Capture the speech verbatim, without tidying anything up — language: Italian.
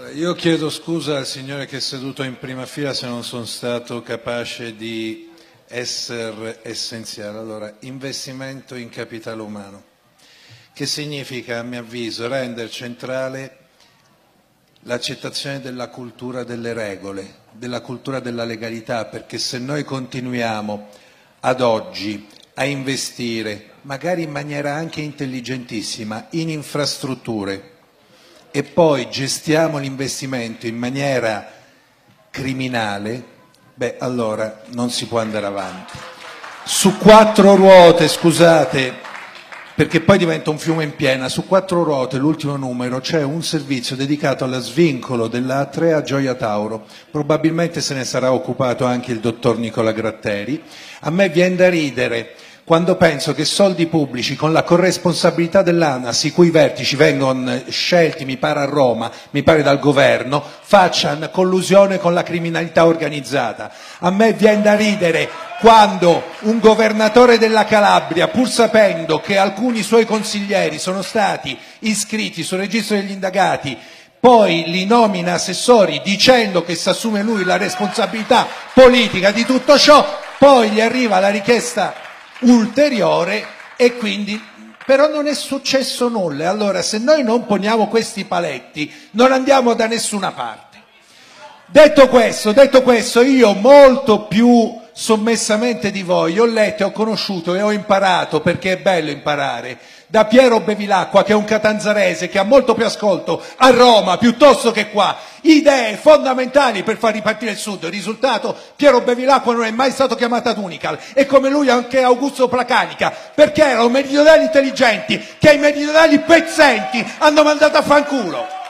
Io chiedo scusa al signore che è seduto in prima fila se non sono stato capace di essere essenziale. Allora, investimento in capitale umano, che significa, a mio avviso, rendere centrale l'accettazione della cultura delle regole, della cultura della legalità, perché se noi continuiamo ad oggi a investire, magari in maniera anche intelligentissima, in infrastrutture, e poi gestiamo l'investimento in maniera criminale, beh, allora non si può andare avanti. Su quattro ruote, scusate, perché poi diventa un fiume in piena, su quattro ruote, l'ultimo numero, c'è un servizio dedicato allo svincolo della A tre a Gioia Tauro. Probabilmente se ne sarà occupato anche il dottor Nicola Gratteri. A me viene da ridere quando penso che soldi pubblici con la corresponsabilità dell'ANAS, i cui vertici vengono scelti, mi pare a Roma, mi pare dal governo, facciano collusione con la criminalità organizzata. A me viene da ridere quando un governatore della Calabria, pur sapendo che alcuni suoi consiglieri sono stati iscritti sul registro degli indagati, poi li nomina assessori dicendo che si assume lui la responsabilità politica di tutto ciò, poi gli arriva la richiesta ulteriore e quindi però non è successo nulla. Allora, se noi non poniamo questi paletti non andiamo da nessuna parte. Detto questo, detto questo, io molto più sommessamente di voi ho letto, ho conosciuto e ho imparato, perché è bello imparare, da Piero Bevilacqua, che è un catanzarese che ha molto più ascolto a Roma piuttosto che qua, idee fondamentali per far ripartire il Sud. Il risultato, Piero Bevilacqua non è mai stato chiamato ad Unical, e come lui anche Augusto Placanica, perché erano meridionali intelligenti che i meridionali pezzenti hanno mandato a fanculo.